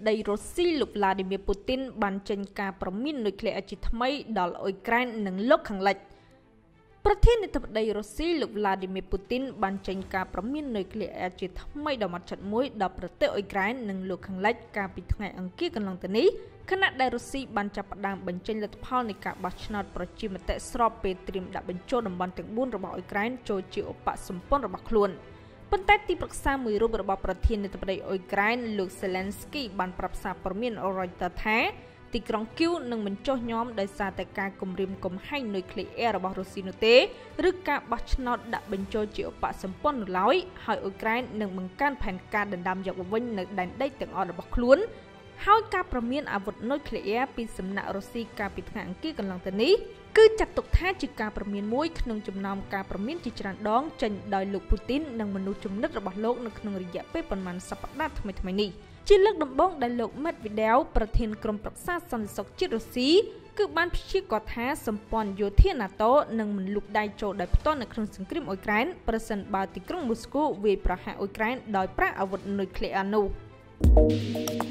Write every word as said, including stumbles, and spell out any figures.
ដីរុស្ស៊ីលោក Vladimir Putin បានចេញការប្រមាននុយក្លេអ៊ែរជាថ្មីដល់អ៊ុយក្រែននិងលោកខាងលិចប្រធានាធិបតីរុស្ស៊ីលោក Vladimir Putin បានចេញការប្រមាននុយក្លេអ៊ែរជាថ្មីដល់មកចិត្តមួយដល់ប្រទេសអ៊ុយក្រែននិងលោកខាងលិចកាលពីថ្ងៃអង្គារកន្លងទៅនេះខណៈដែលរុស្ស៊ីបានចាប់ផ្ដើមបញ្ចេញលទ្ធផលនៃការបោះឆ្នោតប្រជាមតិស្របពេលត្រៀមដាក់បញ្ចូលតំបន់ទាំងបួនរបស់អ៊ុយក្រែនចូលជាឧបសម្ព័ន្ធរបស់ខ្លួនប៉ុន្តែទីប្រឹក្សាមួយរូបរបស់ប្រធានាធិបតីអ៊ុយក្រែនលោក Zelensky បានប្រាប់សារព័ត៌មាន Reuters ថាទីក្រុងគីវនឹងមិនចុះញោមដោយសារតែការគំរាមកំហែងនុយក្លេអ៊ែររបស់រុស្ស៊ីនោះទេឬការបោះឆ្នោតដាក់បញ្ចូលជាឧបសម្ព័ន្ធនោះឡើយហើយអ៊ុយក្រែននឹងបង្កើនផែនការដណ្ដើមយកវិញនៅដែនដីទាំងអស់របស់ខ្លួនហើយការប្រមានអាវុធនុយក្លេអ៊ែរពីសំណាក់រុស្ស៊ីកាលពីថ្ងៃអង្គារកន្លងទៅនេះគឺចាត់ទុកថាជាការប្រមានមួយក្នុងចំណោមការប្រមានជាច្រើនដងចេញដោយលោកពូទីននិងមនុស្សជំនិតរបស់លោកនៅក្នុងរយៈពេលប៉ុន្មានសប្តាហ៍ថ្មីៗនេះជាលើកដំបូងដែលលោក Medvedev ប្រធានក្រុមប្រឹក្សាសន្តិសុខជាតិរុស្ស៊ីគឺបានព្យាករណ៍ថាសម្ព័ន្ធយោធា NATO នឹងមិនលូកដៃចូលដោយផ្ទាល់នៅក្នុងសង្គ្រាមអ៊ុយក្រែនប្រសិនបើទីក្រុងមូស្គូវាយប្រហារអ៊ុយក្រែនដោយប្រើអាវុធនុយក្លេអ៊ែរនោះ